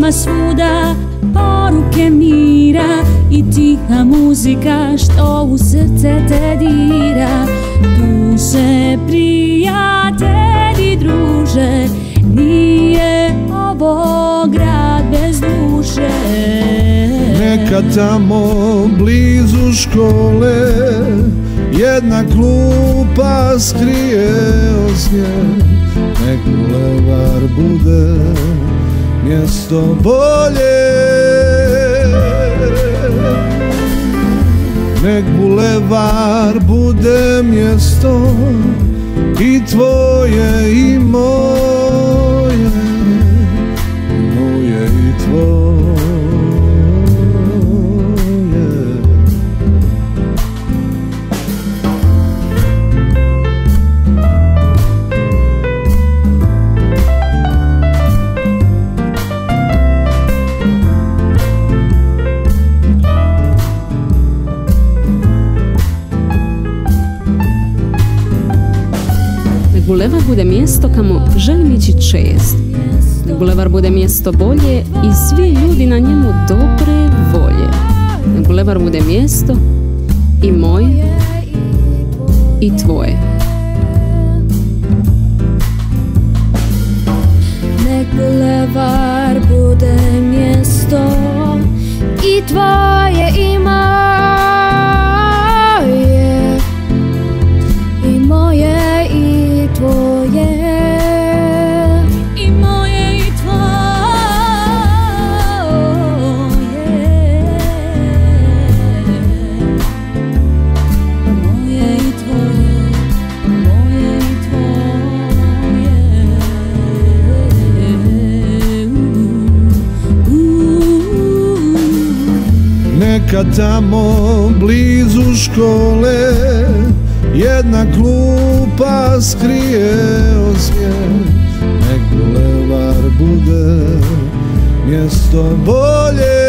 ima svuda poruke mira i tiha muzika što u srce te dira. Tu se prijatelji druže, nije ovo grad bez duše. Neka tamo blizu škole jedna klupa skrije osmijeh, nek bulevar bude mjesto bolje. Nek bulevar bude mjesto i tvoje i moje, moje i tvoje. Bulevar bude mjesto kamo želim ići čest. Nek bulevar bude mjesto bolje i svi ljudi na njemu dobre volje. Nek bulevar bude mjesto i moje i tvoje. Nek bulevar bude mjesto i tvoje i moje, i moje i tvoje, i moje i tvoje, moje i tvoje, moje i tvoje. Neka tamo blizu škole jedna klupa skrije osmijeh, nek bulevar bude mjesto bolje.